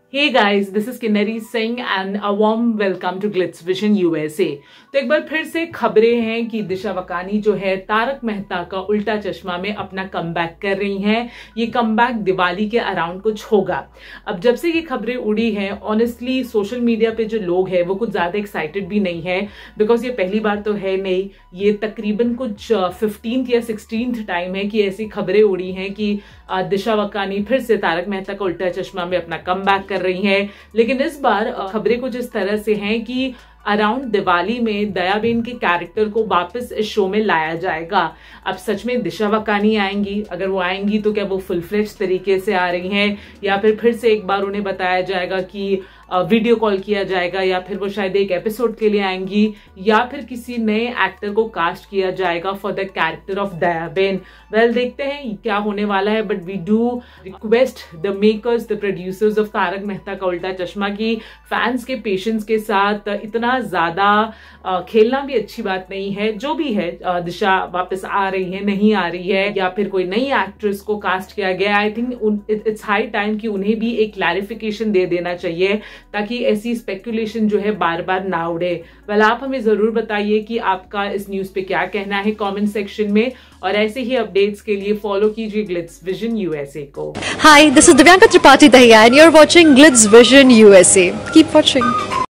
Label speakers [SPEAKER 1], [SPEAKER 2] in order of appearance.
[SPEAKER 1] Hey guys, this is Kinnari Singh and a warm welcome to Glitz Vision USA। तो एक बार फिर से खबरें हैं कि दिशा वकानी जो है तारक मेहता का उल्टा चश्मा में अपना कमबैक कर रही हैं। ये कमबैक दिवाली के अराउंड कुछ होगा। अब जब से ये खबरें उड़ी हैं, ऑनेस्टली सोशल मीडिया पे जो लोग हैं वो कुछ ज्यादा एक्साइटेड भी नहीं है, बिकॉज ये पहली बार तो है नहीं, ये तकरीबन कुछ 15th या 16th टाइम है कि ऐसी खबरें उड़ी हैं कि दिशा वकानी फिर से तारक मेहता का उल्टा चश्मा में अपना कमबैक कर रही हैं। लेकिन इस बार खबरें कुछ इस तरह से हैं कि अराउंड दिवाली में दयाबेन के कैरेक्टर को वापस इस शो में लाया जाएगा। अब सच में दिशा वकानी आएंगी? अगर वो आएंगी तो क्या वो फुल फ्लेज तरीके से आ रही हैं, या फिर से एक बार उन्हें बताया जाएगा कि वीडियो कॉल किया जाएगा, या फिर वो शायद एक एपिसोड के लिए आएंगी, या फिर किसी नए एक्टर को कास्ट किया जाएगा for the character of Dayaben. Well, देखते हैं क्या होने वाला है, but we do request the makers, the producers of Taarak Mehta Ka Ooltah चश्मा की फैंस के पेशेंस के साथ इतना ज्यादा खेलना भी अच्छी बात नहीं है। जो भी है, दिशा वापस आ रही है, नहीं आ रही है, या फिर कोई नई एक्ट्रेस को कास्ट किया गया, I think it's high time कि उन्हें भी एक क्लैरिफिकेशन दे देना चाहिए, ताकि ऐसी स्पेकुलेशन जो है बार बार ना उड़े। वेल, आप हमें जरूर बताइए कि आपका इस न्यूज पे क्या कहना है कमेंट सेक्शन में, और ऐसे ही अपडेट्स के लिए फॉलो कीजिए ग्लिट्स विजन यूएसए को।
[SPEAKER 2] Hi, this is Divyanka Tripathi Dahiya and you are watching Glitz Vision USA. Keep watching.